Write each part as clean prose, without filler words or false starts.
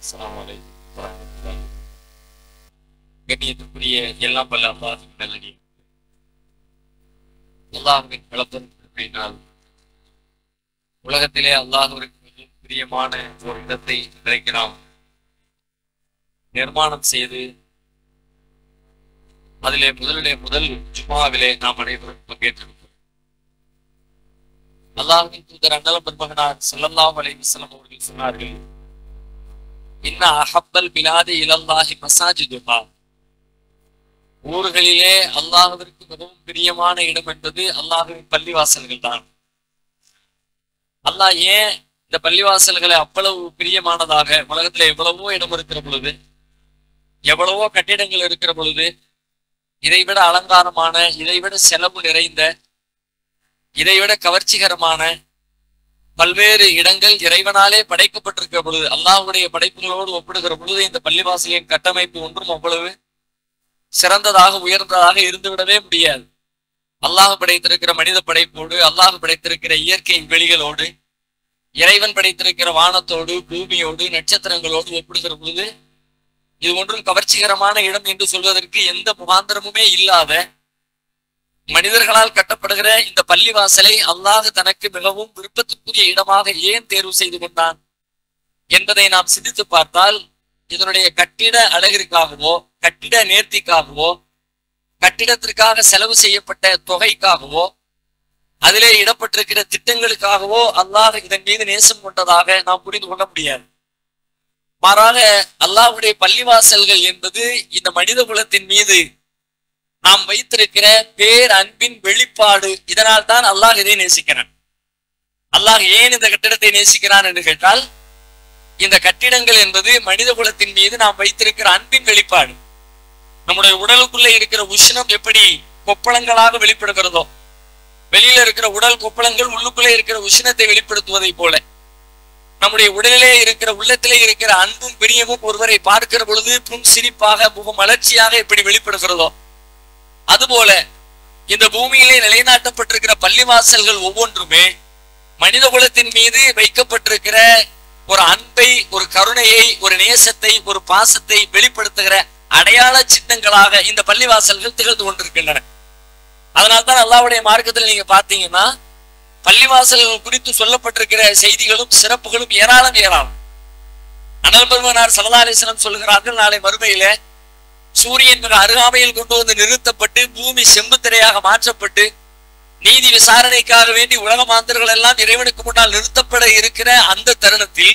அஸ்ஸலாமு அலைக்கும் வரஹ்மத்துல்லாஹி. கண்ணியத்துக்குரிய எல்லாம் வல்ல அல்லாஹ்வின் நல்லடியார்களே, அல்லாஹ்வின் வளப்பெருமையினால் உலகத்திலே அல்லாஹ்விற்கு மிகவும் பிரியமான ஒரு இடத்தை இன்றைக்கு நாம் நிர்மாணம் செய்து அதிலே முதல் ஜும்ஆவிலே நாம் அனைவரும் பங்கேற்றிருக்கிறோம். அல்லாஹ்வின் தூதர் அண்ணலம் பெருமகனார் ஸல்லல்லாஹு அலைஹி வஸல்லம் அவர்கள் சொன்னார்கள், இன்ன அஹப்பல் பிலாதி இலல்லாஹி மசாஜிதுஹா. ஊர்களிலே அல்லாஹ்விற்கு மிகவும் பிரியமான இடம் என்பது அல்லாஹ்வின் பள்ளிவாசல்கள் தான். அல்லாஹ் ஏன் இந்த பள்ளிவாசல்களை அவ்வளவு பிரியமானதாக, உலகத்துல எவ்வளவோ இடம் இருக்கிற பொழுது, எவ்வளவோ கட்டிடங்கள் இருக்கிற பொழுது, இதைவிட அலங்காரமான, இதைவிட செலவு நிறைந்த, இதைவிட கவர்ச்சிகரமான பல்வேறு இடங்கள் இறைவனாலே படைக்கப்பட்டிருக்கிற பொழுது, அல்லாஹ்வுடைய படைப்புகளோடு ஒப்பிடுகிற பொழுது இந்த பள்ளிவாசலின் கட்டமைப்பு ஒன்றும் அவ்வளவு சிறந்ததாக உயர்ந்ததாக இருந்துவிடவே முடியாது. அல்லாஹ் படைத்திருக்கிற மனித படைப்போடு, அல்லாஹ் படைத்திருக்கிற இயற்கை வெளிகளோடு, இறைவன் படைத்திருக்கிற வானத்தோடு, பூமியோடு, நட்சத்திரங்களோடு ஒப்பிடுகிற பொழுது இது ஒன்றும் கவர்ச்சிகரமான இடம் என்று சொல்வதற்கு எந்த முகாந்திரமுமே இல்லாத மனிதர்களால் கட்டப்படுகிற இந்த பள்ளிவாசலை அல்லாஹ் தனக்கு மிகவும் விருப்பத்துக்குரிய இடமாக ஏன் தேர்வு செய்து கொண்டான் என்பதை நாம் சிந்தித்து பார்த்தால், இதனுடைய கட்டிட அழகிற்காகவோ, கட்டிட நேர்த்திக்காகவோ, கட்டிடத்திற்காக செலவு செய்யப்பட்ட தொகைக்காகவோ, அதிலே இடப்பட்டிருக்கிற திட்டங்களுக்காகவோ அல்லாஹ் இதன் மீது நேசம் கொண்டதாக நாம் புரிந்து கொள்ள முடியாது. மாறாக அல்லாஹ்வுடைய பள்ளிவாசல்கள் என்பது இந்த மனித குலத்தின் மீது நாம் வைத்திருக்கிற பேர் அன்பின் வெளிப்பாடு. இதனால் தான் அல்லாஹ் இதை நேசிக்கிறான். அல்லாஹ் ஏன் இந்த கட்டிடத்தை நேசிக்கிறான் என்று கேட்டால், இந்த கட்டிடங்கள் என்பது மனித குலத்தின் மீது நாம் வைத்திருக்கிற அன்பின் வெளிப்பாடு. நம்முடைய உடலுக்குள்ள இருக்கிற உஷ்ணம் எப்படி கொப்பளங்களாக வெளிப்படுகிறதோ, வெளியில இருக்கிற உடல் கொப்பளங்கள் உள்ளுக்குள்ளே இருக்கிற உஷ்ணத்தை வெளிப்படுத்துவதை போல, நம்முடைய உடலிலே இருக்கிற, உள்ளத்திலே இருக்கிற அன்பும் பிரியமும் ஒருவரை பார்க்கிற பொழுது புன் சிரிப்பாக, முக மலர்ச்சியாக எப்படி வெளிப்படுகிறதோ, அதுபோல இந்த பூமியிலே நிலைநாட்டப்பட்டிருக்கிற பள்ளிவாசல்கள் ஒவ்வொன்றுமே மனித குலத்தின் மீது வைக்கப்பட்டிருக்கிற ஒரு அன்பை, ஒரு கருணையை, ஒரு நேசத்தை, ஒரு பாசத்தை வெளிப்படுத்துகிற அடையாள சின்னங்களாக இந்த பள்ளிவாசல்கள் திகழ்ந்து கொண்டிருக்கின்றன. அதனால்தான் அல்லாஹ்வுடைய மார்க்கத்தில் நீங்க பாத்தீங்கன்னா பள்ளிவாசல்கள் குறித்து சொல்லப்பட்டிருக்கிற செய்திகளும் சிறப்புகளும் ஏராளம் ஏராளம். அண்ணல் பெருமகனார் ஸல்லல்லாஹு அலைஹி வஸல்லம் சொல்கிறார்கள், நாளை மறுமையில சூரியன் மிக அருகாமையில் கொண்டு வந்து நிறுத்தப்பட்டு, பூமி செம்புத்திரையாக மாற்றப்பட்டு, நீதி விசாரணைக்காக வேண்டி உலக மாந்தர்கள் எல்லாம் இறைவனுக்கு முன்னால் நிறுத்தப்பட இருக்கிற அந்த தருணத்தில்,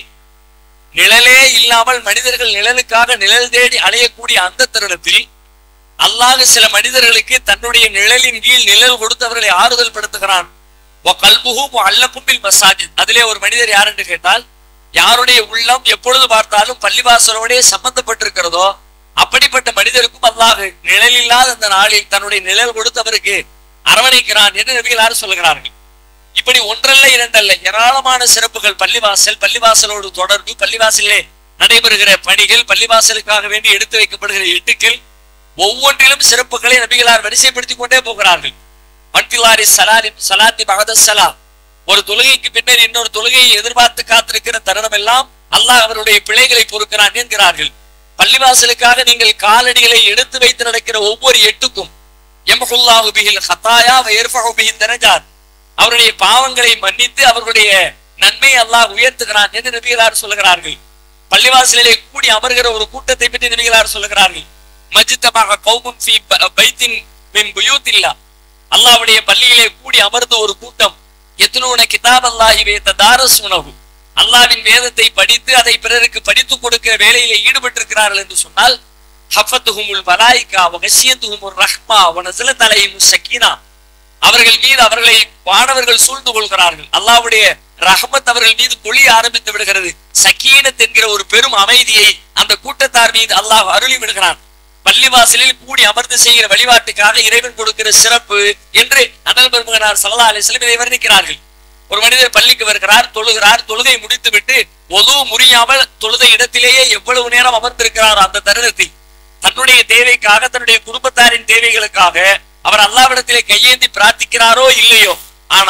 நிழலே இல்லாமல் மனிதர்கள் நிழலுக்காக நிழல் தேடி அலையக்கூடிய அந்த தருணத்தில், அல்லாஹ் சில மனிதர்களுக்கு தன்னுடைய நிழலின் கீழ் நிழல் கொடுத்தவர்களை ஆறுதல் படுத்துகிறான். அதிலே ஒரு மனிதர் யார் என்று கேட்டால், யாருடைய உள்ளம் எப்பொழுது பார்த்தாலும் பள்ளிவாசலோட சம்பந்தப்பட்டிருக்கிறதோ அப்படிப்பட்ட மனிதருக்கும் அல்லாஹ் நிழல் இல்லாத அந்த நாளில் தன்னுடைய நிழல் கொடுத்தவருக்கு அரவணைக்கிறான் என்று நபிகளார் சொல்கிறார்கள். இப்படி ஒன்றல்ல இரண்டல்ல ஏராளமான சிறப்புகள் பள்ளிவாசலோடு தொடர்பு, பள்ளிவாசலிலே நடைபெறுகிற பணிகள், பள்ளிவாசலுக்காக வேண்டி எடுத்து வைக்கப்படுகிற எட்டுக்கள், ஒவ்வொன்றிலும் சிறப்புகளை நபிகளார் வரிசைப்படுத்திக் கொண்டே போகிறார்கள். ஒரு தொழுகைக்கு பின்னர் இன்னொரு தொழுகையை எதிர்பார்த்து காத்திருக்கிற தருணம் எல்லாம் அல்லாஹ் அவருடைய பிழைகளை பொறுக்கிறான் என்கிறார்கள். பள்ளிவாசலுக்காக நீங்கள் காலடிகளை எடுத்து வைத்து நடக்கிற ஒவ்வொரு எட்டுக்கும் அவருடைய பாவங்களை மன்னித்து அவர்களுடைய நன்மை அல்லாஹ் உயர்த்துகிறான் என்று நபிகளார் சொல்லுகிறார்கள். பள்ளிவாசலிலே கூடி அமர்கிற ஒரு கூட்டத்தை பற்றி நபிகளார் சொல்லுகிறார்கள், அல்லாஹ்வுடைய பள்ளியிலே கூடி அமர்ந்த ஒரு கூட்டம், எத்லூன கிதாபல்லாஹி வயததாரஸூனஹு, அல்லாஹ்வின் வேதத்தை படித்து அதை பிறருக்கு படித்துக் கொடுக்கிற வேலையிலே ஈடுபட்டிருக்கிறார்கள் என்று சொன்னால், ஹஃபத்துஹுமுல் மலாயிகா வ கஷியத்துஹுமுர் ரஹ்மா வ நஸலத் அலைஹிமுஸ் ஸகீனா, அவர்கள் மீது அவர்களை வானவர்கள் சூழ்ந்து கொள்கிறார்கள். அல்லாஹ்வுடைய ரஹ்மத் அவர்கள் மீது பொழிய ஆரம்பித்து விடுகிறது. சக்கீனத் என்கிற ஒரு பெரும் அமைதியை அந்த கூட்டத்தார் மீது அல்லாஹ் அருளி விடுகிறான். பள்ளிவாசலில் கூடி அமர்ந்து செய்கிற வழிபாட்டுக்காக இறைவன் கொடுக்கிற சிறப்பு என்று அண்ணல் பெருமகனார் ஸல்லல்லாஹு அலைஹி வஸல்லம் இதை வர்ணிக்கிறார்கள். ஒரு மனிதர் பள்ளிக்கு வருகிறார், தொழுகிறார், தொழுகை முடித்து விட்டு ஒது முறியாமல் தொழுத இடத்திலேயே எவ்வளவு நேரம் அமர்ந்திருக்கிறார். அந்த தருணத்தில் தன்னுடைய தேவைக்காக, தன்னுடைய குடும்பத்தாரின் தேவைகளுக்காக அவர் அல்லாஹ்விடத்திலே கையேந்தி பிரார்த்திக்கிறாரோ இல்லையோ, ஆனால்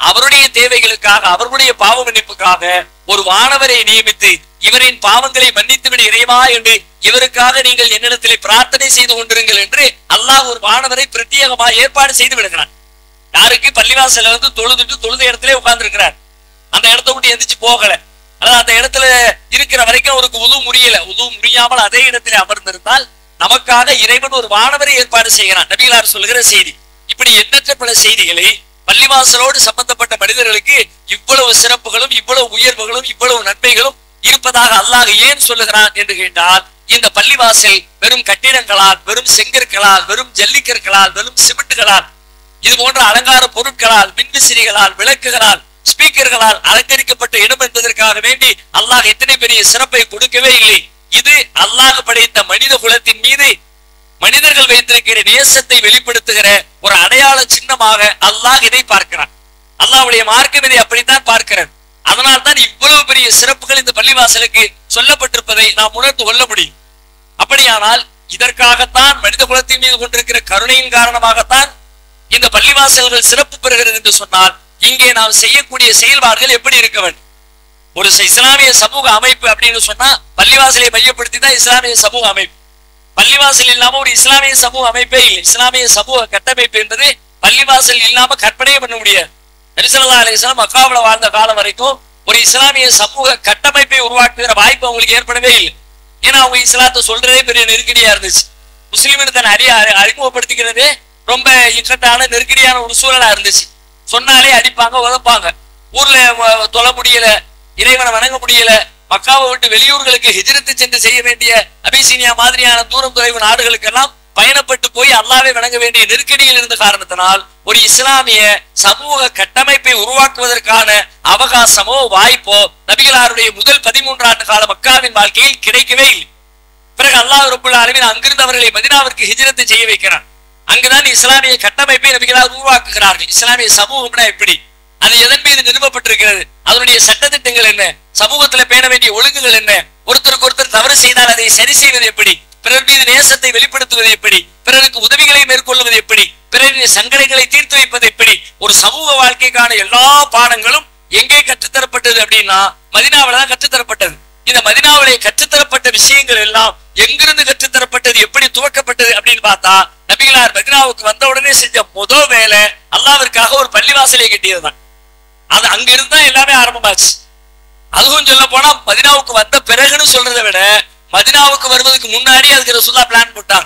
அவருடைய தேவைகளுக்காக அவர்களுடைய பாவ மன்னிப்புக்காக ஒரு வானவரை நியமித்து இவரின் பாவங்களை மன்னித்துவிட இறைவா என்று இவருக்காக நீங்கள் என்னிடத்திலே பிரார்த்தனை செய்து கொண்டிருங்கள் என்று அல்லாஹ் ஒரு வானவரை பிரத்யேகமாக ஏற்பாடு செய்து விடுகிறான். யாருக்கு? பள்ளிவாசல தொழுத இடத்திலே உட்கார்ந்து இருக்கிறார். அந்த இடத்த விட்டு எந்திரிச்சு போகல. அதாவது அந்த இடத்துல இருக்கிற வரைக்கும் அவருக்கு உது முடியாமல் அதே இடத்திலே அமர்ந்திருந்தால் நமக்காக இறைவன் ஒரு வானவரை ஏற்பாடு செய்கிறான். நபிகளார் சொல்லுகிற செய்தி. இப்படி எண்ணற்ற பல செய்திகளை பள்ளிவாசலோடு சம்பந்தப்பட்ட மனிதர்களுக்கு இவ்வளவு சிறப்புகளும் இவ்வளவு உயர்வுகளும் இவ்வளவு நன்மைகளும் இருப்பதாக அல்லாஹ் ஏன் சொல்லுகிறான் என்று கேட்டால், இந்த பள்ளிவாசல் வெறும் கட்டிடங்களால், வெறும் செங்கற்களால், வெறும் ஜல்லிக்கற்களால், வெறும் சிமெண்ட்களால், இது போன்ற அலங்கார பொருட்களால், மின்விசிறிகளால், விளக்குகளால், ஸ்பீக்கர்களால் அலங்கரிக்கப்பட்ட இடம் என்பதற்காக வேண்டி அல்லாஹ் எத்தனை பெரிய சிறப்பை கொடுக்கவே இல்லை. இது அல்லாஹ் படைத்த மனித குலத்தின் மீது மனிதர்கள் வைத்திருக்கிற நேசத்தை வெளிப்படுத்துகிற ஒரு அடையாள சின்னமாக அல்லாஹ் இதை பார்க்கிறான். அல்லாஹ்வுடைய மார்க்கம் இதை அப்படித்தான் பார்க்கிறார். அதனால்தான் இவ்வளவு பெரிய சிறப்புகள் இந்த பள்ளிவாசலுக்கு சொல்லப்பட்டிருப்பதை நாம் உணர்ந்து கொள்ள முடியும். அப்படியானால் இதற்காகத்தான் மனித குலத்தின் மீது கொண்டிருக்கிற கருணையின் காரணமாகத்தான் இந்த பள்ளிவாசல்கள் சிறப்பு பெறுகிறது என்று சொன்னால், இங்கே நாம் செய்யக்கூடிய செயல்பாடுகள் எப்படி இருக்க வேண்டும்? ஒரு இஸ்லாமிய சமூக அமைப்பு அப்படின்னு சொன்னா பள்ளிவாசலை மையப்படுத்தி தான் இஸ்லாமிய சமூக அமைப்பு. பள்ளிவாசல் இல்லாம ஒரு இஸ்லாமிய சமூக அமைப்பே இல்லை. இஸ்லாமிய சமூக கட்டமைப்பு என்பது பள்ளிவாசல் இல்லாம கற்பனையே பண்ண முடியாது. நபி ஸல்லல்லாஹு அலைஹி வஸல்லம் மக்காவுல வாழ்ந்த காலம் வரைக்கும் ஒரு இஸ்லாமிய சமூக கட்டமைப்பை உருவாக்குகிற வாய்ப்பு அவங்களுக்கு ஏற்படவே இல்லை. ஏன்னா அவங்க இஸ்லாத்தை சொல்றதே பெரிய நெருக்கடியா இருந்துச்சு. முஸ்லிம்னு தன்னை அறிமுகப்படுத்திக்கிறதே ரொம்ப இக்கட்டான நெருக்கடியான ஒரு சூழலா இருந்துச்சு. சொன்னாலே அடிப்பாங்க, உதப்பாங்க. ஊர்ல தொழ முடியல, இறைவனை வணங்க முடியல, மக்காவை விட்டு வெளியூர்களுக்கு ஹிஜ்ரத்து சென்று செய்ய வேண்டிய அபிசீனியா மாதிரியான தூரம் தொலைவு நாடுகளுக்கெல்லாம் பயணப்பட்டு போய் அல்லாஹ்வை வணங்க வேண்டிய நெருக்கடியில் இருந்த காரணத்தினால் ஒரு இஸ்லாமிய சமூக கட்டமைப்பை உருவாக்குவதற்கான அவகாசமோ வாய்ப்போ நபிகளாருடைய முதல் 13 ஆண்டு கால மக்காவின் வாழ்க்கையில் கிடைக்கவே இல்லை. பிறகு அல்லாஹ் ரப்பல் ஆலமீன் அங்கிருந்து அவர்களை மதீனாவிற்கு ஹிஜ்ரத்து செய்ய வைக்கிறார். அங்குதான் இஸ்லாமிய கட்டமைப்பை நபிகளார் உருவாக்குகிறார்கள். இஸ்லாமிய சமூகம்னா எப்படி, அது எதன் மீது நிறுவப்பட்டிருக்கிறது, அதனுடைய சட்டத்திட்டங்கள் என்ன, சமூகத்துல பேண வேண்டிய ஒழுங்குகள் என்ன, ஒருத்தருக்கு ஒருத்தர் தவறு செய்தால் அதை சரி செய்வது எப்படி, பிறர் மீது நேசத்தை வெளிப்படுத்துவது எப்படி, பிறருக்கு உதவிகளை மேற்கொள்வது எப்படி, பிறரின் சங்கடங்களை தீர்த்து வைப்பது எப்படி, ஒரு சமூக வாழ்க்கைக்கான எல்லா பாடங்களும் எங்கே கற்றுத்தரப்பட்டது அப்படின்னா மதீனாவில தான் கற்றுத்தரப்பட்டது. இந்த மதீனாவிலே கற்றுத்தரப்பட்ட விஷயங்கள் எல்லாம் எங்கிருந்து கற்றுத்தரப்பட்டது, எப்படி துவக்கப்பட்டது அப்படின்னு பார்த்தா, நபிகளார் மதீனாவுக்கு வந்த உடனே செஞ்ச முதல் வேலை அல்லாஹ்விற்காக ஒரு பள்ளிவாசலை கட்டியதுதான். அது அங்கிருந்து தான் எல்லாமே ஆரம்பமாச்சு. அதுவும் சொல்ல போனா மதீனாவுக்கு வந்த பிறகுன்னு சொல்றதை விட மதீனாவுக்கு வருவதற்கு முன்னாடி அதுக்கு ரசூலுல்லாஹ் பிளான் போட்டாங்க.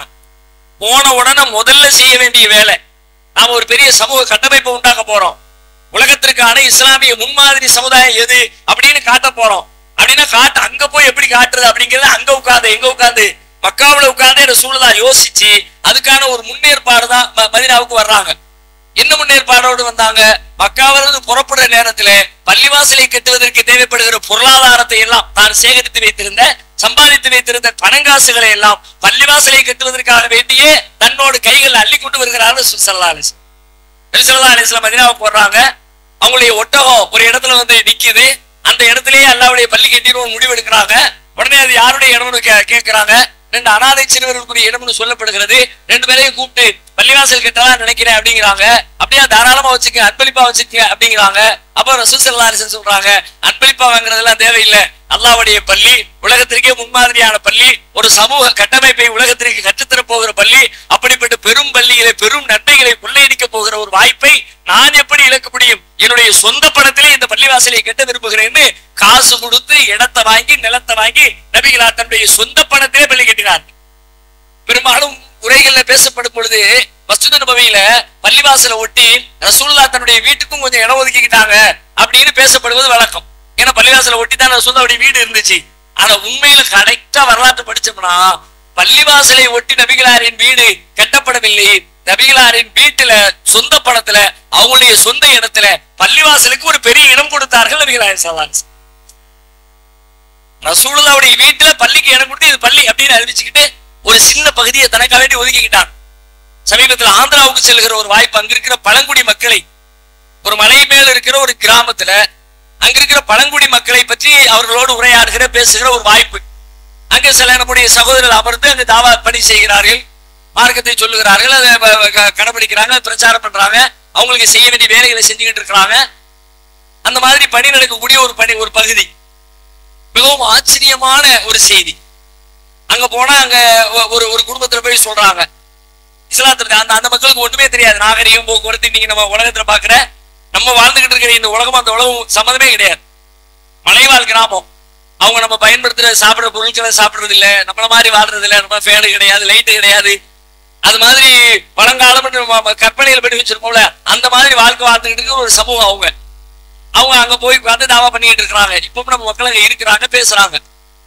போன உடனே முதல்ல செய்ய வேண்டிய வேலை, நாம ஒரு பெரிய சமூக கட்டமைப்பை உண்டாக்க போறோம், உலகத்திற்கான இஸ்லாமிய முன்மாதிரி சமுதாயம் எது அப்படின்னு காட்ட போறோம். அப்படின்னா அங்க போய் எப்படி காட்டுறது அப்படிங்கிறது அங்க உட்கார்ந்து எங்க உட்கார்ந்து மக்காவுல உட்கார்ந்து ரசூலுல்லாஹ் யோசிச்சு அதுக்கான ஒரு முன்னேற்பாடு தான் மதீனாவுக்கு வர்றாங்க. என்ன முன்னேற்பாடோடு வந்தாங்க? மக்காவிலிருந்து புறப்படுற நேரத்துல பள்ளிவாசலை கட்டுவதற்கு தேவைப்படுகிற பொருளாதாரத்தை எல்லாம் தான் சேகரித்து வைத்திருந்த சம்பாதித்து வைத்திருந்த பணங்காசுகளை எல்லாம் பள்ளிவாசலை கட்டுவதற்காக வேண்டியே தன்னோடு கைகள் அள்ளி கொண்டு வருகிறார்கள் ஸல்லல்லாஹு அலைஹி வஸல்லம். மதீனாவுக்கு வர்றாங்க. அவங்களுடைய ஒட்டகம் ஒரு இடத்துல வந்து நிக்குது. அந்த இடத்திலேயே அல்லாஹ்வுடைய பள்ளி கட்டிடுவோம் முடிவெடுக்கிறாங்க. உடனே அது யாருடைய இடம்னு கேட்கிறாங்க. 2 அனாதை சிறுவர்களுக்குரிய இடம்னு சொல்லப்படுகிறது. 2 பேரையும் கூப்பிட்டு பள்ளிவாசல் கட்டலாம் நினைக்கிறேன் அப்படிங்கிறாங்க. அப்படியே தாராளமா வச்சுக்க, அன்பளிப்பா வச்சுக்க அப்படிங்கிறாங்க. அப்ப ரசூல் ஸல்லல்லாஹு அலைஹி வஸல்லம் சொல்றாங்க, அன்பளிப்பா வாங்குறதெல்லாம் தேவையில்லை, அல்லாஹ்வுடைய பள்ளி உலகத்திற்கே முன்மாதிரியான பள்ளி, ஒரு சமூக கட்டமைப்பை உலகத்திற்கு கற்றுத்தர போகிற பள்ளி, அப்படிப்பட்ட பெரும் பள்ளிகளை பெரும் நன்மைகளை கொள்ளையடிக்க போகிற ஒரு வாய்ப்பை நான் எப்படி இழக்க முடியும், என்னுடைய சொந்த பணத்திலே இந்த பள்ளிவாசலை கட்ட விரும்புகிறேன்னு காசு கொடுத்து இடத்தை வாங்கி நிலத்தை வாங்கி நபிகளார் தன்னுடைய சொந்த பணத்திலே பள்ளி கட்டினார். பெரும்பாலும் உரைகள்ல பேசப்படும் பொழுது மஸ்ஜித் நபவியில பள்ளிவாசலை ஒட்டி ரசூலுல்லாஹ் தன்னுடைய வீட்டுக்கும் கொஞ்சம் இடம் ஒதுக்கிக்கிட்டாங்க அப்படின்னு பேசப்படுவது வழக்கம். ஏன்னா பள்ளிவாசலை ஒட்டி தான் ரசூலுல்லாஹ்வுடைய வீடு இருந்துச்சு. ஆனா உண்மையில கரெக்டா வரலாற்று படிச்சோம்னா பள்ளிவாசலை ஒட்டி நபிகளாரின் வீடு கட்டப்படவில்லை. நபிகளாரின் வீட்டுல சொந்த பணத்துல அவங்களுடைய சொந்த இடத்துல பள்ளிவாசலுக்கு ஒரு பெரிய இடம் கொடுத்தார்கள் நபிகளார் ஸல்லல்லாஹு அலைஹி வஸல்லம். ரசூலுல்லாஹ்வுடைய வீட்டுல பள்ளிக்கு இடம் கொடுத்து இது பள்ளி அப்படின்னு அறிவிச்சுக்கிட்டு ஒரு சின்ன பகுதியை தனக்காக வேண்டி ஒதுக்கிக்கிட்டாங்க. சமீபத்தில் ஆந்திராவுக்கு செல்கிற ஒரு வாய்ப்பு, அங்க இருக்கிற பழங்குடி மக்களை, ஒரு மலை மேல் இருக்கிற ஒரு கிராமத்துல அங்க இருக்கிற பழங்குடி மக்களை பற்றி அவர்களோடு உரையாடுகிற பேசுகிற ஒரு வாய்ப்பு. அங்க சில நம்முடைய சகோதரர்கள் அமர்ந்து அங்க தாவா பணி செய்கிறார்கள், மார்க்கத்தை சொல்லுகிறார்கள், அதை கடைபிடிக்கிறாங்க, பிரச்சாரம் பண்றாங்க, அவங்களுக்கு செய்ய வேண்டிய வேலைகளை செஞ்சுக்கிட்டு இருக்கிறாங்க. அந்த மாதிரி பணி நடக்கக்கூடிய ஒரு பகுதி. மிகவும் ஆச்சரியமான ஒரு செய்தி. அங்க போனா அங்க ஒரு குடும்பத்துல போய் சொல்றாங்க, இஸ்லாத்துல அந்த மக்களுக்கு ஒண்ணுமே தெரியாது. நாகரிகம், போக்குவரத்து, இன்னைக்கு நம்ம உலகத்துல பாக்குற நம்ம வாழ்ந்துகிட்டு இருக்கிற இந்த உலகம் அந்த உலகம் சம்மந்தமே கிடையாது. மலைவாழ் கிராமம். அவங்க நம்ம பயன்படுத்துற சாப்பிடுற பொருட்களை சாப்பிடுறது இல்ல, நம்மள மாதிரி வாழ்றது இல்ல. நம்ம ஃபேனு கிடையாது, லைட்டு கிடையாது. அது மாதிரி பழங்காலம் கற்பனையில் படி வச்சிருப்போம்ல, அந்த மாதிரி வாழ்க்கை வாழ்ந்துகிட்டு இருக்கிற ஒரு சமூகம். அவங்க அங்க போய் வந்து தாவா பண்ணிட்டு இருக்கிறாங்க. இப்பவும் நம்ம மக்கள் அங்க இருக்கிறாங்க, பேசுறாங்க.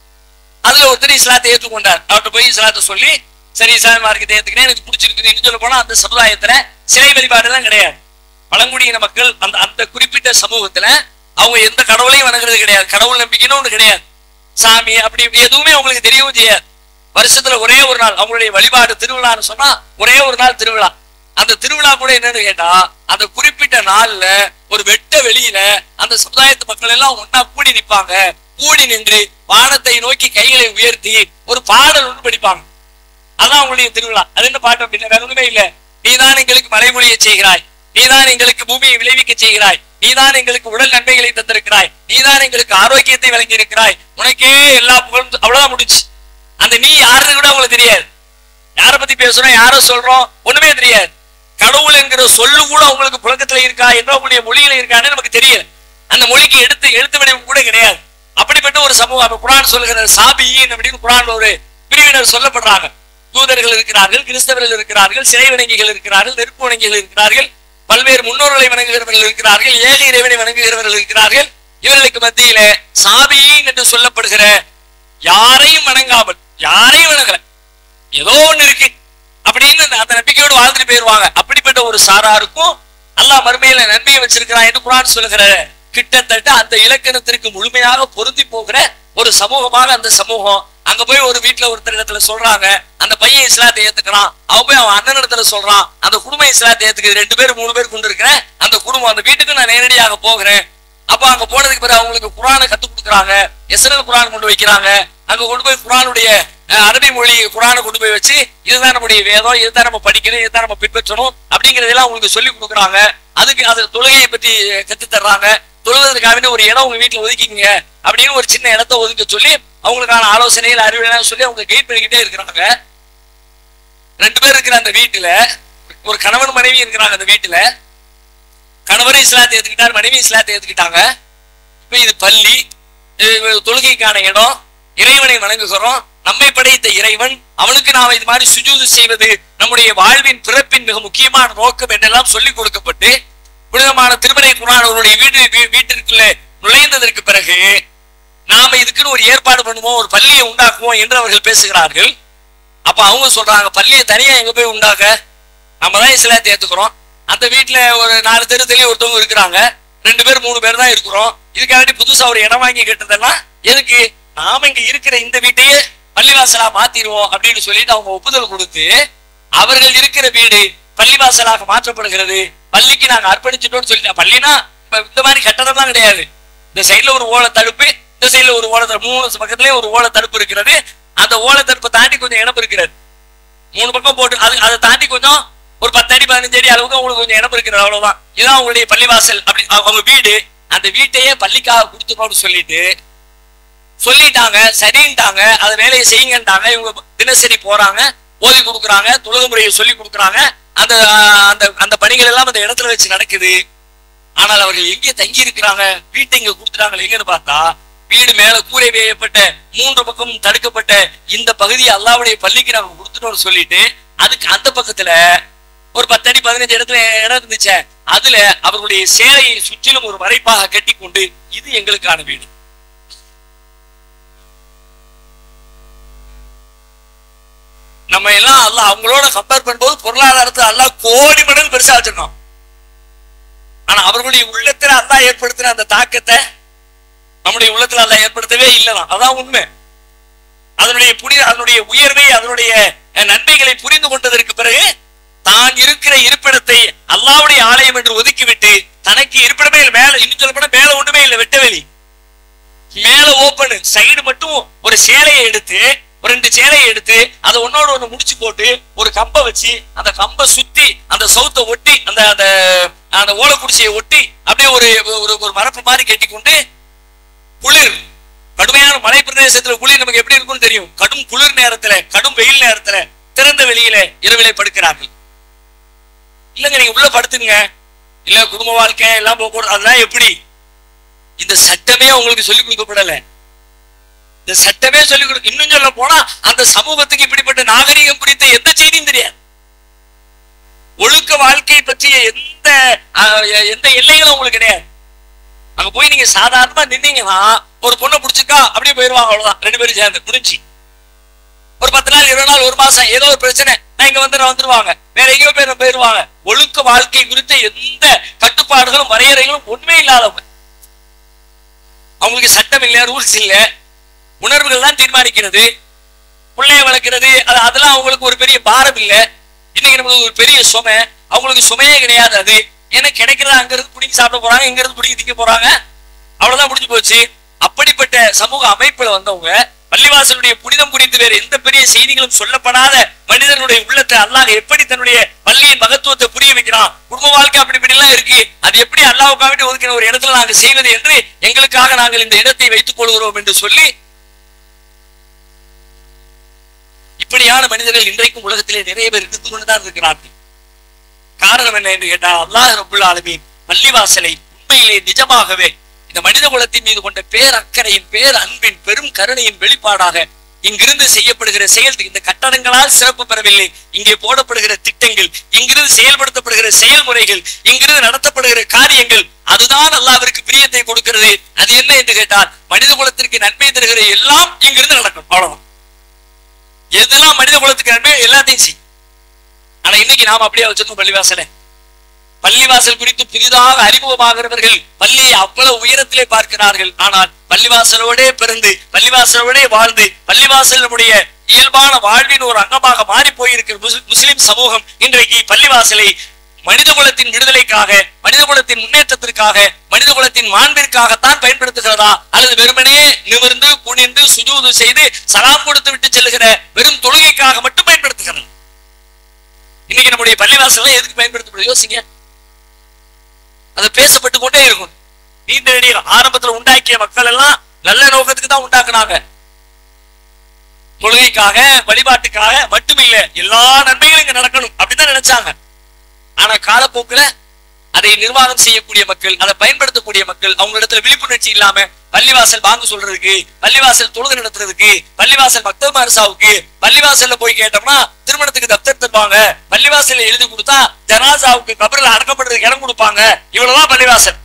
அதுல ஒருத்தர் இஸ்லாத்தை ஏற்றுக்கொண்டார். அவர்கிட்ட போய் இஸ்லாத்தை சொல்லி, சரி இஸ்லாமிய மார்க்கத்தை ஏத்துக்கிறேன், எனக்கு பிடிச்சிருக்குன்னு சொல்ல போனா அந்த சமுதாயத்துல சிலை வழிபாடு தான் கிடையாது. பழங்குடியின மக்கள் அந்த குறிப்பிட்ட சமூகத்துல அவங்க எந்த கடவுளையும் வணங்குறது கிடையாது. கடவுள் நம்பிக்கைன்னு ஒண்ணு கிடையாது. சாமி அப்படி எதுவுமே அவங்களுக்கு தெரியவும் செய்யாது. வருஷத்துல ஒரே ஒரு நாள் அவங்களுடைய வழிபாடு திருவிழான்னு சொன்னா ஒரே ஒரு நாள் திருவிழா. அந்த திருவிழா கூட என்னன்னு கேட்டா, அந்த குறிப்பிட்ட நாள்ல ஒரு வெட்ட வெளியில அந்த சமுதாயத்து மக்கள் எல்லாம் ஒன்னா கூடி நிற்பாங்க. கூடி நின்று வானத்தை நோக்கி கைகளை உயர்த்தி ஒரு பாடல் ஒன்று படிப்பாங்க. அதான் அவங்களுடைய திருவிழா. அது என்ன பாட்டு அப்படின்னா வேற ஒண்ணுமே இல்ல. நீதான் எங்களுக்கு மலைமொழியை செய்கிறாய், நீதான் எங்களுக்கு பூமியை விளைவிக்க செய்கிறாய், நீதான் எங்களுக்கு உடல் நன்மைகளை தந்திருக்கிறாய், நீதான் எங்களுக்கு ஆரோக்கியத்தை வழங்கி இருக்கிறாய், உனக்கே எல்லா புகழும். அவ்வளவுதான் முடிச்சு. அந்த நீ யாருன்னு கூட அவங்களுக்கு தெரியாது. யார பத்தி பேசுறோம், யார சொல்றோம், ஒண்ணுமே தெரியாது. கடவுள் என்கிற சொல்லு கூட அவங்களுக்கு புழக்கத்துல இருக்கா, என்ன அவங்களுடைய மொழியில இருக்கான்னு நமக்கு தெரியாது. அந்த மொழிக்கு எழுத்து வடிவம் கூட கிடையாது. அப்படிப்பட்ட ஒரு சமூகம். குர்ஆன் சொல்லுகிற சாபியின் அப்படின்னு குர்ஆன் ஒரு பிரிவினர் சொல்லப்படுறாங்க. தூதர்கள் இருக்கிறார்கள், கிறிஸ்தவர்கள் இருக்கிறார்கள், சிறை வணங்கிகள் இருக்கிறார்கள், நெருப்பு வணங்கிகள் இருக்கிறார்கள், பல்வேறு முன்னோர்களை வணங்குகிறவர்கள் இருக்கிறார்கள், ஏக இறைவனை வணங்குகிறவர்கள் இருக்கிறார்கள். இவர்களுக்கு மத்தியில சாபியின் என்று சொல்லப்படுகிற யாரையும் வணங்காமல், யாரையும் வணங்கல, ஏதோ ஒண்ணு இருக்கு அப்படின்னு அந்த நம்பிக்கையோடு வாழ்ந்துட்டு போயிருவாங்க. அப்படிப்பட்ட ஒரு சாராருக்கும் அல்லாஹ் மறுமையில நன்மையை வச்சிருக்கிறான் என்று குர்ஆன் சொல்லுகிற கிட்டத்தட்ட அந்த இலக்கணத்திற்கு முழுமையாக பொருந்தி போகிற ஒரு சமூகமாக அந்த சமூகம். அங்க போய் ஒரு வீட்டுல ஒருத்தர் இடத்துல சொல்றாங்க, அந்த பையன் இஸ்லாத்தை ஏத்துக்கிறான். அவன் போய் அவன் அண்ணன் இடத்துல சொல்றான், அந்த குடும்பம் இஸ்லாத்தை ஏத்துக்குது. 2 பேர் 3 பேர் கொண்டு இருக்கிறேன் அந்த குடும்பம். அந்த வீட்டுக்கு நான் நேரடியாக போகிறேன். அப்ப அங்க போனதுக்கு பிறகு அவங்களுக்கு குர்ஆனை கத்துக் கொடுக்குறாங்க. எஸ்எல் குர்ஆன் கொண்டு வைக்கிறாங்க. அங்க கொண்டு போய் குர்ஆனுடைய அரபி மொழி குர்ஆனை கொண்டு போய் வச்சு, இதுதான் நம்முடைய வேதம், இதுதான் நம்ம படிக்கணும், இதுதான் நம்ம பின்பற்றணும் அப்படிங்கறதெல்லாம் அவங்களுக்கு சொல்லி கொடுக்குறாங்க. அதுக்கு அது தொழுகையை பத்தி கத்து தர்றாங்க. தொழுவதற்காக ஒரு இடம் உங்க வீட்டுல ஒதுக்கிங்க அப்படின்னு ஒரு சின்ன இடத்த ஒதுக்க சொல்லி அவங்களுக்கான ஆலோசனைகள் அறிவுரை சொல்லி அவங்க கைட் பண்ணிக்கிட்டே இருக்கிறாங்க. 2 பேர் இருக்கிற அந்த வீட்டுல ஒரு கணவன் மனைவி இருக்கிறாங்க. அந்த வீட்டுல கணவரும் இஸ்லாத்தை ஏத்துக்கிட்டார், மனைவி இஸ்லாத்தை ஏத்துக்கிட்டாங்க. இப்ப இது பள்ளி, தொழுகைக்கான இடம், இறைவனை வணங்குகிறோம், நம்மை படைத்த இறைவன், அவனுக்கு நாம் இது மாதிரி சுஜூது செய்வது நம்முடைய வாழ்வின் பிறப்பின் மிக முக்கியமான நோக்கம் என்றெல்லாம் சொல்லிக் கொடுக்கப்பட்டு புனிதமான திருமறை குர்ஆன் அவருடைய வீட்டிற்குள்ள நுழைந்ததற்கு பிறகு நாம இதுக்குன்னு ஒரு ஏற்பாடு பண்ணுவோம், ஒரு பள்ளியை உண்டாக்குவோம் என்று அவர்கள் பேசுகிறார்கள். அப்ப அவங்க சொல்றாங்க, பள்ளியை தனியா எங்க போய் உண்டாக்க, நம்ம தான் இஸ்லாத்தை ஏத்துக்கிறோம். அந்த வீட்டுல ஒரு 4 தெருத்துலயே ஒருத்தவங்க இருக்கிறாங்க, 2 பேர் 3 பேர் தான் இருக்கிறோம். இதுக்காக புதுசா ஒரு இடம் வாங்கி கேட்டதெல்லாம் எதுக்கு, நாம இங்க இருக்கிற இந்த வீட்டையே பள்ளிவாசலா மாத்திடுவோம் அப்படின்னு சொல்லிட்டு அவங்க ஒப்புதல் கொடுத்து அவர்கள் இருக்கிற வீடு பள்ளிவாசலாக மாற்றப்படுகிறது. பள்ளிக்கு நாங்க அர்ப்பணிச்சிட்டோம்னு சொல்லிட்டா. பள்ளினா இந்த மாதிரி கட்டடம் தான் கிடையாது. இந்த சைட்ல ஒரு ஓலை தடுப்பு, இந்த சைட்ல ஒரு ஓலை தடுப்பு, 3 பக்கத்துலயே ஒரு ஓலை தடுப்பு இருக்கிறது. அந்த ஓலை தடுப்பை தாண்டி கொஞ்சம் இடம் இருக்கிறது. 3 பக்கம் போட்டு அதை தாண்டி கொஞ்சம் ஒரு 10 அடி 15 அடி அளவுக்கு அவங்களுக்கு கொஞ்சம் இடம் இருக்கிறது. அவ்வளவுதான். இதுதான் அவங்களுடைய பள்ளிவாசல். அப்படி அவங்க வீடு. அந்த வீட்டையே பள்ளிக்காக கொடுத்துக்கணும்னு சொல்லிட்டாங்க. சரின்ட்டாங்க. அது வேலையை செய்யுங்கன்ட்டாங்க. இவங்க தினசரி போறாங்க, ஓதி கொடுக்குறாங்க, தொழுகை முறையை சொல்லி கொடுக்குறாங்க. அந்த அந்த பணிகள் எல்லாம் அந்த இடத்துல வச்சு நடக்குது. ஆனால் அவர்கள் எங்கே தங்கி இருக்கிறாங்க, வீட்டை இங்க கொடுத்துட்டாங்க. எங்கன்னு பார்த்தா வீடு மேல கூரை வேயப்பட்ட 3 பக்கமும் தடுக்கப்பட்ட இந்த பகுதியை அல்லாஹ்வுடைய பள்ளிக்கு நாங்க கொடுத்துட்டோம்னு சொல்லிட்டு அதுக்கு அந்த பக்கத்துல ஒரு 10 அடி 15 இடத்துல இடம் இருந்துச்சு. அதுல அவர்களுடைய சேலையை சுற்றிலும் ஒரு மறைப்பாக கட்டி கொண்டு இது எங்களுக்கான வீடு. நம்ம எல்லாம் அல்லாஹ் அவங்களோட கம்பேர் பண்ணும்போது பொருளாதாரத்தை அல்லாஹ் கோடி மடங்கு பெருசா வச்சிருக்கோம். ஆனா அவர்களுடைய உள்ளத்துல அல்லாஹ் ஏற்படுத்தின அந்த தாக்கத்தை நம்முடைய உள்ளத்துல அல்லாஹ் ஏற்படுத்தவே இல்லைதான். அதான் உண்மை. அதனுடைய உயர்வை, அதனுடைய நன்மைகளை புரிந்து கொண்டதற்கு பிறகு தான் இருக்கிற இருப்பிடத்தை அல்லாஹ்வுடைய ஆலயம் என்று ஒதுக்கிவிட்டு தனக்கு இருப்பிடமே மேல, இன்னும் சொல்லப்பட மேல ஒண்ணுமே இல்லை, வெட்டவெளி. மேல ஓப்பன், சைடு மட்டும் ஒரு சேலையை எடுத்து, ஒரு 2 சேலையை எடுத்து அதை ஒன்னோட ஒண்ணு முடிச்சு போட்டு ஒரு கம்பை வச்சு அந்த கம்பை சுத்தி அந்த சவுத்தை ஒட்டி அந்த அந்த ஓலக்குடிசையை ஒட்டி அப்படியே ஒரு ஒரு மரப்பு மாதிரி கட்டிக்கொண்டு குளிர், கடுமையான மலை பிரதேசத்துல குளிர் நமக்கு எப்படி இருக்கும்னு தெரியும். கடும் குளிர் நேரத்துல, கடும் வெயில் நேரத்துல திறந்த வெளியில இரவிலே படுக்கிறார்கள். இல்லங்க நீங்க உள்ள படுத்துங்க, இல்ல குடும்ப வாழ்க்கை எல்லாம் போகக்கூடாது, அதெல்லாம் எப்படி? இந்த சட்டமே உங்களுக்கு சொல்லிக் கொடுக்கப்படல. இந்த சட்டமே சொல்லிக் கொடுக்க, இன்னும் சொல்ல போனா அந்த சமூகத்துக்கு இப்படிப்பட்ட நாகரிகம் குறித்த எந்த செய்தியும் தெரியாது. ஒழுக்க வாழ்க்கை பற்றிய எந்த எல்லைகளும் உங்களுக்கு கிடையாது. அங்க போய் நீங்க சாதாரணமா நின்னீங்கன்னா ஒரு பொண்ணை பிடிச்சிக்கா அப்படியே போயிருவாங்க, அவ்வளவுதான். 2 பேரும் சேர்ந்து முடிஞ்சு ஒரு 10 நாள் 20 நாள் 1 மாசம் ஏதோ ஒரு பிரச்சனை, நான் இங்க வந்துருவாங்க, வேற எங்கேயோ போயிருவாங்க. ஒழுக்க வாழ்க்கை குறித்த எந்த கட்டுப்பாடுகளும் வரையறைகளும் ஒண்ணுமே இல்லாதவங்க. அவங்களுக்கு சட்டம் இல்ல, ரூல்ஸ் இல்ல, உணர்வுகள் தான் தீர்மானிக்கிறது. பிள்ளைய வளர்க்கிறது அதெல்லாம் அவங்களுக்கு ஒரு பெரிய பாரம் இல்ல. இன்னைக்கு நமக்கு ஒரு பெரிய சுமை, அவங்களுக்கு சுமையே கிடையாது. அது ஏன்னா கிடைக்கிறத அங்க இருந்து பிடிங்கி சாப்பிட போறாங்க, இங்க இருந்து பிடிங்கி திங்க போறாங்க, அவ்வளவுதான் முடிஞ்சு போச்சு. அப்படிப்பட்ட சமூக அமைப்புல வந்தவங்க பள்ளிவாசலுடைய புனிதம் குறித்து வேற எந்த பெரிய செய்திகளும் சொல்லப்படாத மனிதனுடைய உள்ளத்தை அல்லாஹ் எப்படி தன்னுடைய பள்ளியின் மகத்துவத்தை புரிய வைக்கிறான், குடும்ப வாழ்க்கை அப்படி இப்படி எல்லாம் இருக்கு, அது எப்படி அல்லாஹ்வுக்காக வேண்டி ஒதுக்கின ஒரு இடத்துல நாங்க செய்வது என்று எங்களுக்காக நாங்கள் இந்த இடத்தை வைத்துக் கொள்கிறோம் என்று சொல்லி இப்படியான மனிதர்கள் இன்றைக்கும் உலகத்திலே நிறைய பேர் இருந்து கொண்டுதான் இருக்கிறார்கள். காரணம் என்ன என்று கேட்டால், அல்லாஹ் ரப்புல் ஆலமீன் பள்ளிவாசலை உண்மையிலே நிஜமாகவே இந்த மனித குலத்தின் மீது கொண்ட பேரக்கறையின், பேர் அன்பின், பெரும் கருணையின் வெளிப்பாடாக இங்கிருந்து செய்யப்படுகிற செயல், இந்த கட்டடங்களால் சிறப்பு பெறவில்லை, இங்கே போடப்படுகிற திட்டங்கள், இங்கிருந்து செயல்படுத்தப்படுகிற செயல்முறைகள், இங்கிருந்து நடத்தப்படுகிற காரியங்கள், அதுதான் அல்லாஹ்விற்கு பிரியத்தை கொடுக்கிறது. அது என்ன என்று கேட்டால், மனித குலத்திற்கு நன்மை தருகிற எல்லாம் இங்கிருந்து நடக்கும், அவ்வளவுதான். எதெல்லாம் மனித குலத்துக்கு நன்மை எல்லாத்தையும் செய். ஆனா இன்னைக்கு நாம அப்படியே வச்சிருக்கோம் பள்ளிவாசலை. பள்ளிவாசல் குறித்து புதிதாக அறிமுகமாகிறவர்கள் பள்ளியை அவ்வளவு உயரத்திலே பார்க்கிறார்கள். ஆனால் பள்ளிவாசலோடே பிறந்து, பள்ளிவாசலோடே வாழ்ந்து, பள்ளிவாசல் நம்முடைய இயல்பான வாழ்வின் ஒரு அங்கமாக மாறி போயிருக்கிற முஸ்லிம் சமூகம் இன்றைக்கு பள்ளிவாசலை மனித குலத்தின் விடுதலைக்காக, மனித குலத்தின் முன்னேற்றத்திற்காக, மனித குலத்தின் மாண்பிற்காகத்தான் பயன்படுத்துகிறதா, அல்லது வெறுமனே நிமிர்ந்து குனிந்து சுஜூது செய்து சலாம் கொடுத்து விட்டு செல்லுகிற வெறும் தொழுகைக்காக மட்டும் பயன்படுத்துகிறது? இன்னைக்கு நம்முடைய பள்ளிவாசல் எதுக்கு பயன்படுத்தப்படுது யோசிங்க. அது பேசப்பட்டு கொண்டே இருக்கும். நீண்ட நெடிய ஆரம்பத்துல உண்டாக்கிய மக்கள் எல்லாம் நல்ல நோக்கத்துக்கு தான் உண்டாக்குனாங்க, தொழுகைக்காக வழிபாட்டுக்காக மட்டுமில்ல, எல்லா நன்மைகளும் இங்க நடக்கணும் அப்படிதான் நினைச்சாங்க. ஆனா காலப்போக்குல அதை நிர்வாகம் செய்யக்கூடிய மக்கள், அதை பயன்படுத்தக்கூடிய மக்கள், அவங்க இடத்துல விழிப்புணர்ச்சி இல்லாம பள்ளிவாசல் பாங்கு சொல்றதுக்கு, பள்ளிவாசல் தொழுகை நடத்துறதுக்கு, பள்ளிவாசல் மக்தப் மர்சாவுக்கு, பள்ளிவாசல்ல போய் கேட்டோம்னா திருமணத்துக்கு தப்தர் தருவாங்க, பள்ளிவாசல்ல எழுதி கொடுத்தா ஜனாசாவுக்கு கபர்ல அடக்கப்படுறதுக்கு இடம் கொடுப்பாங்க, இவ்வளவுதான் பள்ளிவாசல்.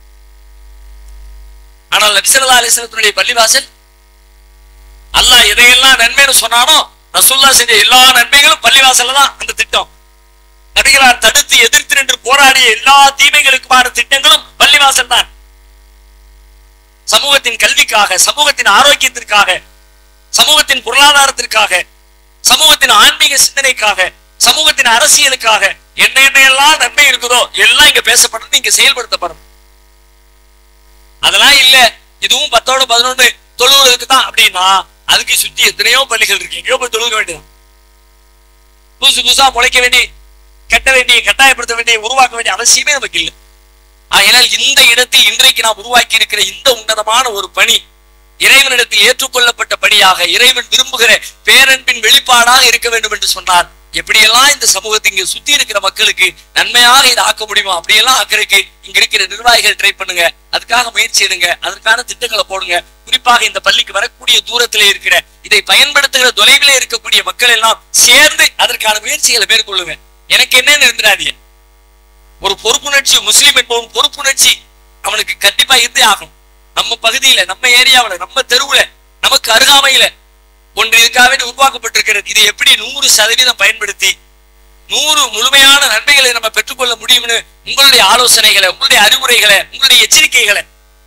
ஆனால் நபி ஸல்லல்லாஹு அலைஹி வஸல்லம் பள்ளிவாசல் அல்லாஹ் எதையெல்லாம் நன்மைன்னு சொன்னானோ ரசூலுல்லாஹ் செஞ்ச எல்லா நன்மைகளும் பள்ளிவாசல்ல தான். அந்த திட்டம் நபிகளார் தடுத்து எதிர்த்து நின்று போராடிய எல்லா தீமைகளுக்குமான திட்டங்களும் பள்ளிவாசல் தான். சமூகத்தின் கல்விக்காக, சமூகத்தின் ஆரோக்கியத்திற்காக, சமூகத்தின் பொருளாதாரத்திற்காக, சமூகத்தின் ஆன்மீக சிந்தனைக்காக, சமூகத்தின் அரசியலுக்காக என்ன எல்லாம் நன்மை இருக்குதோ எல்லாம் இங்க பேசப்படுறது, இங்க செயல்படுத்தப்படும். அதெல்லாம் இல்ல, இதுவும் 10ஓட 11 தொழுவதற்கு தான் அப்படின்னா அதுக்கு சுத்தி எத்தனையோ பள்ளிகள் இருக்கு, எங்கேயோ போய் தொழுக வேண்டியது. புதுசு புதுசா முளைக்க வேண்டிய, கட்ட வேண்டிய, கட்டாயப்படுத்த வேண்டிய, உருவாக்க வேண்டிய அவசியமே நமக்கு இல்லை. ஆகையால் இந்த இடத்தில் இன்றைக்கு நாம் உருவாக்கி இருக்கிற இந்த உன்னதமான ஒரு பணி இறைவனிடத்தில் ஏற்றுக்கொள்ளப்பட்ட பணியாக, இறைவன் விரும்புகிற பேரன்பின் வெளிப்பாடாக இருக்க வேண்டும் என்று சொன்னார். எப்படியெல்லாம் இந்த சமூகத்தை இங்க சுத்தி இருக்கிற மக்களுக்கு நன்மையாக இதை ஆக்க முடியுமோ அப்படியெல்லாம் ஆக்கிறதுக்கு இங்க இருக்கிற நிர்வாகிகள் ட்ரை பண்ணுங்க, அதுக்காக முயற்சி எடுங்க, அதற்கான திட்டங்களை போடுங்க. குறிப்பாக இந்த பள்ளிக்கு வரக்கூடிய தூரத்திலே இருக்கிற, இதை பயன்படுத்துகிற தொலைவிலே இருக்கக்கூடிய மக்கள் எல்லாம் சேர்ந்து அதற்கான முயற்சிகளை மேற்கொள்ளுங்க. எனக்கு என்னன்னு இருந்துடாதீங்க. ஒரு பொறுப்புணர்ச்சி, முஸ்லீம் என்பவன் பொறுப்புணர்ச்சி அவனுக்கு கண்டிப்பா இருந்தே ஆகும். நம்ம பகுதியில, நம்ம ஏரியாவில, நம்ம தெருவுல, நமக்கு அருகாமையில ஒன்று இதுக்காக உருவாக்கப்பட்டிருக்கிறது. இதை எப்படி 100% பயன்படுத்தி 100 முழுமையான நன்மைகளை நம்ம பெற்றுக்கொள்ள முடியும்னு உங்களுடைய ஆலோசனைகளை, உங்களுடைய அறிவுரைகளை, உங்களுடைய எச்சரிக்கைகளை,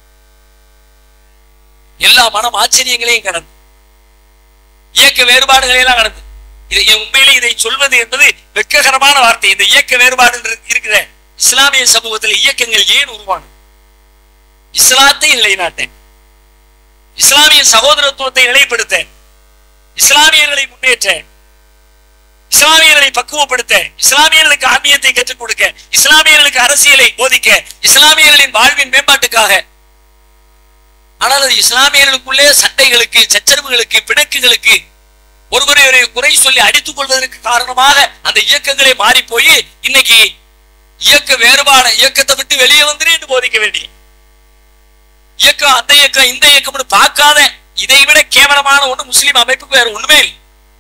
எல்லா மனம் ஆச்சரியங்களையும் கடந்து, இயக்க வேறுபாடுகளை எல்லாம் கடந்து, உண்மையிலே இதை சொல்வது என்பது வெட்ககரமான வார்த்தை. இந்த இயக்க வேறுபாடு இருக்கிற இஸ்லாமிய சமூகத்தில் இயக்கங்கள் ஏன் உருவானது? இஸ்லாத்தை நிலைநாட்ட, இஸ்லாமிய சகோதரத்துவத்தை நிலைப்படுத்த, இஸ்லாமியர்களை முன்னேற்ற, இஸ்லாமியர்களை பக்குவப்படுத்த, இஸ்லாமியர்களுக்கு ஆன்மீகத்தை கற்றுக் கொடுக்க, இஸ்லாமியர்களுக்கு அரசியலை போதிக்க, இஸ்லாமியர்களின் வாழ்வின் மேம்பாட்டுக்காக. ஆனால் அது இஸ்லாமியர்களுக்குள்ளே சண்டைகளுக்கு, சச்சரவுகளுக்கு, பிணக்குகளுக்கு, ஒருவரை குறை சொல்லி அடித்துக் கொள்வதற்கு காரணமாக அந்த இயக்கங்களே மாறி போய் இன்னைக்கு இயக்க வேறுபாடு, இயக்கத்தை விட்டு வெளியே வந்துரு என்று போதிக்க வேண்டிய இயக்கம், அந்த இயக்கம் இந்த இயக்கம்னு பார்க்காத இதை விட கேவலமான ஒண்ணு முஸ்லிம் அமைப்புக்கு வேற ஒண்ணுமே இல்லை.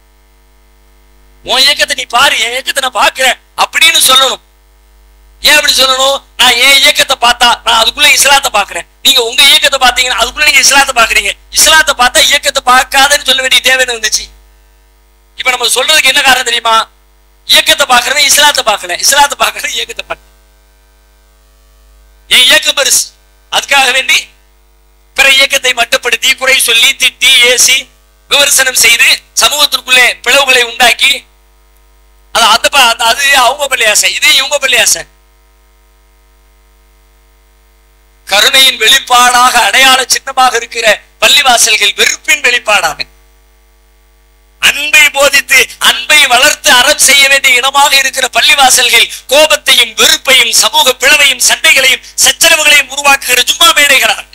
உன் இயக்கத்தை நீ பாரு, என் இயக்கத்தை நான் பாக்குறேன் அப்படின்னு சொல்லணும். ஏன் அப்படி சொல்லணும்? நான் என் இயக்கத்தை பார்த்தா நான் அதுக்குள்ள இஸ்லாத்தை பாக்குறேன், நீங்க உங்க இயக்கத்தை பாத்தீங்கன்னா அதுக்குள்ள நீங்க இஸ்லாத்தை பாக்குறீங்க. இஸ்லாத்தை பார்த்தா இயக்கத்தை பார்க்காதன்னு சொல்ல வேண்டிய தேவை வந்துச்சு. இப்ப நம்ம சொல்றதுக்கு என்ன காரணம் தெரியுமா? இயக்கத்தை பாக்குறேன், இஸ்லாத்தை பாக்கல, இஸ்லாத்தை பாக்குறேன், இயக்கத்தை பார்க்க. என் இயக்கம் பெருசு, அதுக்காக வேண்டி பிற இயக்கத்தை மட்டுப்படுத்தி குறை சொல்லி திட்டி ஏசி விமர்சனம் செய்து சமூகத்திற்குள்ளே பிளவுகளை உண்டாக்கி அது அவங்க பள்ளியாசை, இது இவங்க பள்ளியாசை. கருணையின் வெளிப்பாடாக அடையாள சின்னமாக இருக்கிற பள்ளிவாசல்கள் வெறுப்பின் வெளிப்பாடாக, அன்பை போதித்து அன்பை வளர்த்து அறம் செய்ய வேண்டிய இடமாக இருக்கிற பள்ளிவாசல்கள் கோபத்தையும் வெறுப்பையும் சமூக பிளவையும் சண்டைகளையும் சச்சரவுகளையும் உருவாக்குகிற ஜும்மா மேடைகளாக.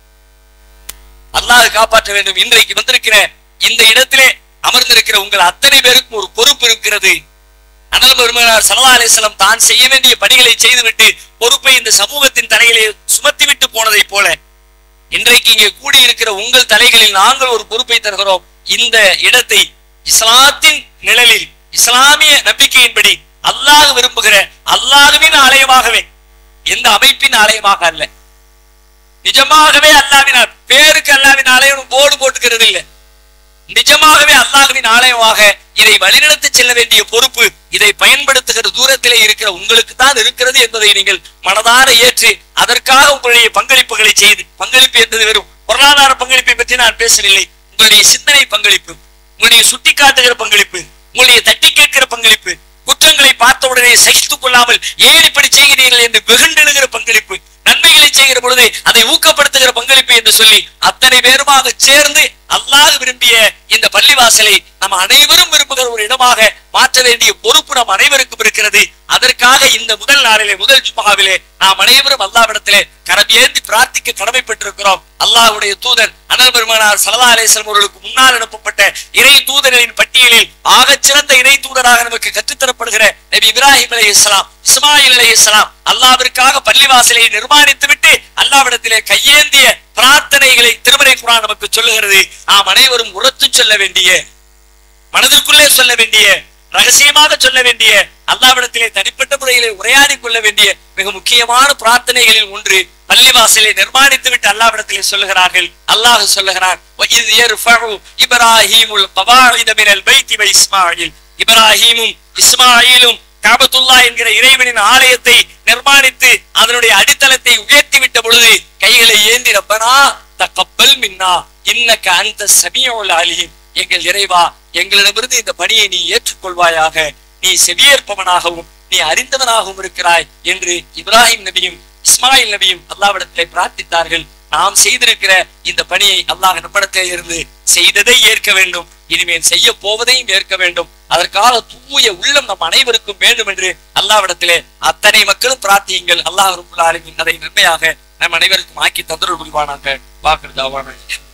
அல்லாஹ் காப்பாற்ற வேண்டும். இன்றைக்கு வந்திருக்கிற இந்த இடத்திலே அமர்ந்திருக்கிற உங்கள் அத்தனை பேருக்கும் ஒரு பொறுப்பு இருக்கிறது. அனல் பெருமானார் ஸல்லல்லாஹு அலைஹி வஸல்லம் தான் செய்ய வேண்டிய பணிகளை செய்துவிட்டு பொறுப்பை இந்த சமூகத்தின் தலையிலே சுமத்திவிட்டு போனதை போல இன்றைக்கு இங்கே கூடியிருக்கிற உங்கள் தலைகளில் நாங்கள் ஒரு பொறுப்பை தருகிறோம். இந்த இடத்தை இஸ்லாத்தின் நிழலில் இஸ்லாமிய நம்பிக்கையின்படி அல்லாஹ் விரும்புகிற அல்லாஹ்வின் ஆலயமாகவே, எந்த அமைப்பின் ஆலயமாக அல்ல, நிஜமாகவே அல்லாஹ்வின் பேருக்கு அல்லாஹ்வின் ஆலயம் போர்டு போட்டுக்கிறது இல்லை, நிஜமாகவே அல்லாஹ்வின் ஆலயமாக இதை வழிநடத்தி செல்ல வேண்டிய பொறுப்பு இதை பயன்படுத்துகிற தூரத்திலே இருக்கிற உங்களுக்கு தான் இருக்கிறது என்பதை நீங்கள் மனதார ஏற்று அதற்காக உங்களுடைய பங்களிப்புகளை செய்து, பங்களிப்பு என்பது வெறும் பொருளாதார பங்களிப்பை பற்றி நான் பேசவில்லை, உங்களுடைய சிந்தனை பங்களிப்பு, உங்களுடைய சுட்டிக்காட்டுகிற பங்களிப்பு, உங்களுடைய தட்டி கேட்கிற பங்களிப்பு, குற்றங்களை பார்த்த உடனே சகித்துக் கொள்ளாமல் ஏன் இப்படி செய்கிறீர்கள் என்று வெகுண்டெழுகிற பங்களிப்பு, நன்மைகளை செய்கிற பொழுது அதை ஊக்கப்படுத்துகிற பங்களிப்பு என்று சொல்லி அத்தனை பேருமாக சேர்ந்து அல்லாஹ் விரும்பிய இந்த பள்ளிவாசலை நம்ம அனைவரும் விரும்புகிற ஒரு இடமாக மாற்ற வேண்டிய பொறுப்பு நம் அனைவருக்கும் இருக்கிறது. அதற்காக இந்த முதல் நாளிலே, முதல் ஜும்ஆவிலே நாம் அனைவரும் அல்லாஹ்விடத்திலே கரமேந்தி பிரார்த்திக்க கடமைப்பட்டிருக்கிறோம். அல்லாஹ்வுடைய தூதர் அனல் பெருமானார் ஸல்லல்லாஹு அலைஹி வஸல்லம் அவர்களுக்கு முன்னால் அனுப்பப்பட்ட இறை தூதர்களின் பட்டியலில் ஆகச் சிறந்த இறை தூதராக நமக்கு கற்றுத்தரப்படுகிற நபி இப்ராஹிம் அலைஹிஸ்ஸலாம், இஸ்மாயில் அலைஹிஸ்ஸலாம் அல்லாஹ்விற்காக பள்ளிவாசலை நிர்மாணித்து விட்டு அல்லாஹ்விடத்திலே கையேந்திய பிரார்த்தனைகளை திருமறை குர்ஆன் நமக்கு சொல்லுகிறது. நாம் அனைவரும் உரத்து சொல்ல வேண்டிய, மனதிற்குள்ளே சொல்ல வேண்டிய, ரகசியமாக சொல்ல வேண்டிய, அல்லாஹ்விடத்திலே தனிப்பட்ட முறையிலே உரையாடி கொள்ள வேண்டிய மிக முக்கியமான பிரார்த்தனைகளில் ஒன்று பள்ளிவாசலை நிர்மாணித்து விட்டு அல்லாஹ்விடத்திலே சொல்லுகிறார்கள். அல்லாஹ் சொல்லுகிறார், இப்ராஹீமுல் கவாயித மினல் பைத்தி வ இஸ்மாயில், இப்ராஹீமும் இஸ்மாயிலும் காபத்துல்லா என்கிற இறைவனின் ஆலயத்தை நிர்மாணித்து அதனுடைய அடித்தளத்தை உயர்த்தி விட்ட பொழுது கைகளை ஏந்தி ரப்பனா தகப்பல் மின்னா இன்னக அன்த ஸமீஉல் அலீம், எங்கள் இறைவா எங்களிடமிருந்து இந்த பணியை நீ ஏற்றுக்கொள்வாயாக, நீ செவியேற்பவனாகவும் நீ அறிந்தவனாகவும் இருக்கிறாய் என்று இப்ராஹிம் நபியும் இஸ்மாயில் நபியும் அல்லாஹ்விடத்திலே பிரார்த்தித்தார்கள். நாம் செய்திருக்கிற இந்த பணியை அல்லாஹ் நம்மிடத்திலே இருந்து செய்ததை ஏற்க வேண்டும், இனிமேல் செய்ய போவதையும் ஏற்க வேண்டும். அதற்காக தூய உள்ளம் நம் அனைவருக்கும் வேண்டும் என்று அல்லாஹ்விடத்திலே அத்தனை மக்களும் பிரார்த்தியுங்கள். அல்லாஹ் ரப்பல் ஆலமீன் அதை நன்மையாக நம் அனைவருக்கும் ஆக்கி தந்தருள் புரிவானாக. வாக்குறுதி